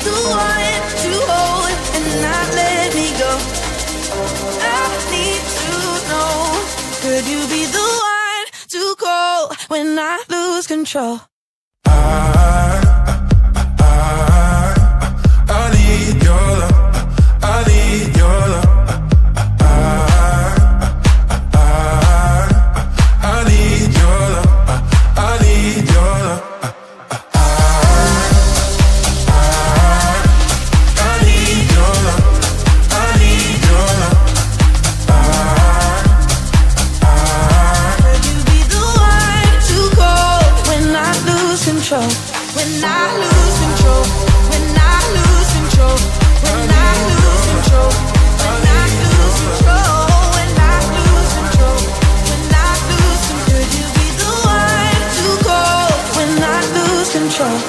the one to hold and not let me go. I need to know, could you be the one to call when I lose control? I need your love. I need your love. I need your love. I need your love. I need your love. I need your love. Could you be the one to call when I lose control? When I lose control. When I lose control. When I lose control. When I lose control. When I lose control. When I lose control. Could you be the one to call when I lose control?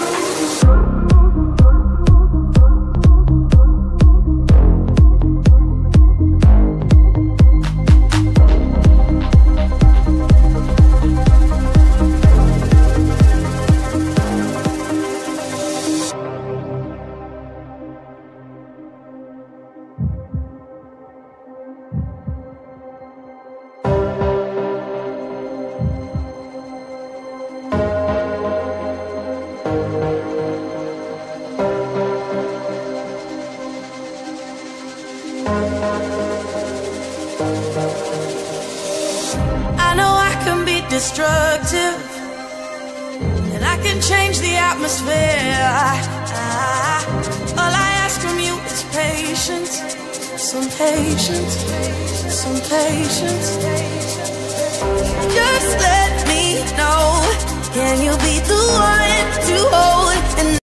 I know I can be destructive, and I can change the atmosphere. All I ask from you is patience, some patience, some patience. Just let me know, can you be the one to hold and